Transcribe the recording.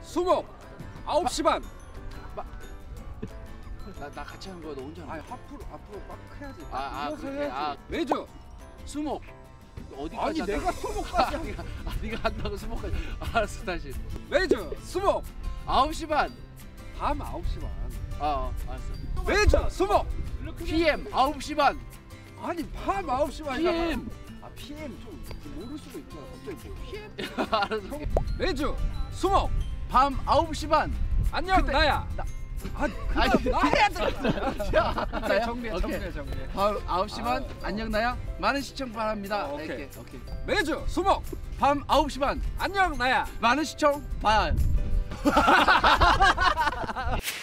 수목 9시 반. 나 같이 한 거야. 너 혼자 한 아니 거야? 앞으로 막 해야지. 그렇게. 해야지. 매주 수목. 어디까지 아니 내가 수목까지 한 네가 한다고 수목까지. 알았어 다시. 매주 수목 9시 반. 밤 9시 반. 알았어. 매주 수목 PM 9시 반. 아니 밤 9시 반. PM. PM 좀 모를 수도 있잖아. 갑자기 뭐 PM. 알았어. 매주 수목 밤 9시 반. 안녕 나야. 아니, 나 해야 돼. 나야? 정리해. 밤 9시 반. 안녕 나야. 많은 시청 바랍니다. 오케이. 이렇게. 매주 수목 밤 9시 반. 안녕 나야. 많은 시청 바랍니다.